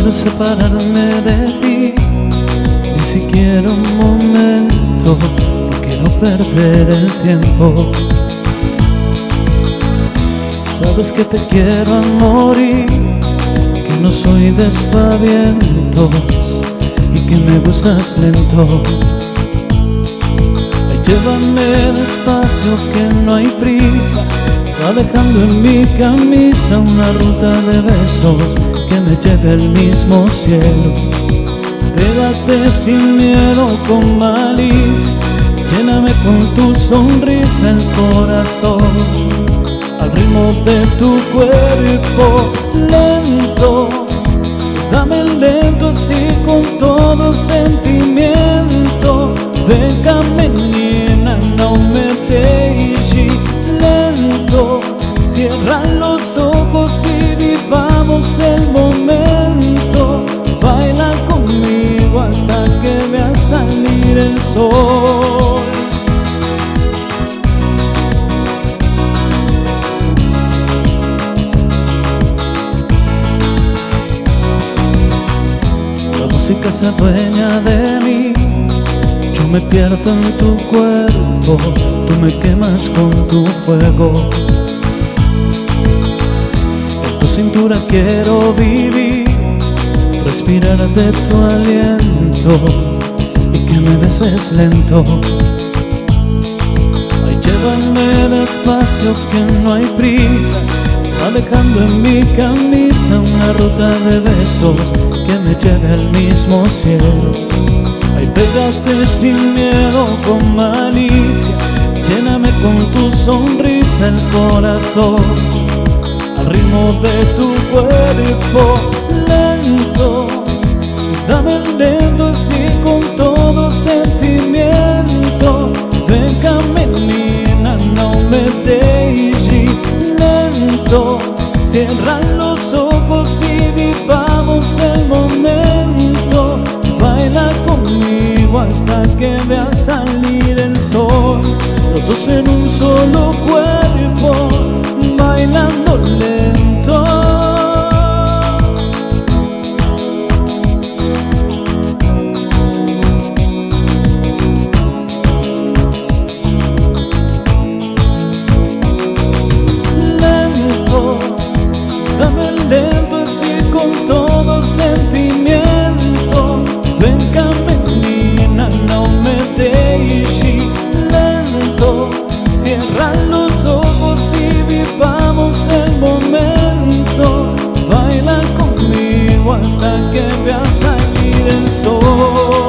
quiero separarme de ti, ni siquiera un momento. No quiero perder el tiempo. Sabes que te quiero a morir, que no soy de aspavientos y que me gustas lento. Ay, llévame despacio, que no hay prisa. Va dejando en mi camisa una ruta de besos que me lleve al mismo cielo. Pégate sin miedo, con malicia, lléname con tu sonrisa el corazón, al ritmo de tu cuerpo lento. Dame lento así con todo sentimiento. Venga menina, não me deixe lento. Cierra los ojos y vivamos el momento. Baila conmigo hasta que vea salir el sol. La música se adueña de mí, yo me pierdo en tu cuerpo, tú me quemas con tu fuego. En tu cintura quiero vivir, respirar de tu aliento y que me beses lento. Ay, llévame despacio, que no hay prisa. Va dejando en mi camisa una ruta de besos que me lleve al mismo cielo. Ay, pégate sin miedo, con malicia, lléname con tu sonrisa el corazón, al ritmo de tu cuerpo lento. Dame lento así con todo sentimiento. Venga menina, não me deixe lento. Cierra los ojos y vivamos el momento. Baila conmigo hasta que vea salir el sol. Los dos en un solo cuerpo, bailando lento. Dame lento así con todo sentimiento. Venga menina, não me deixe lento. Cierra los ojos y vivamos el momento. Baila conmigo hasta que vea salir el sol.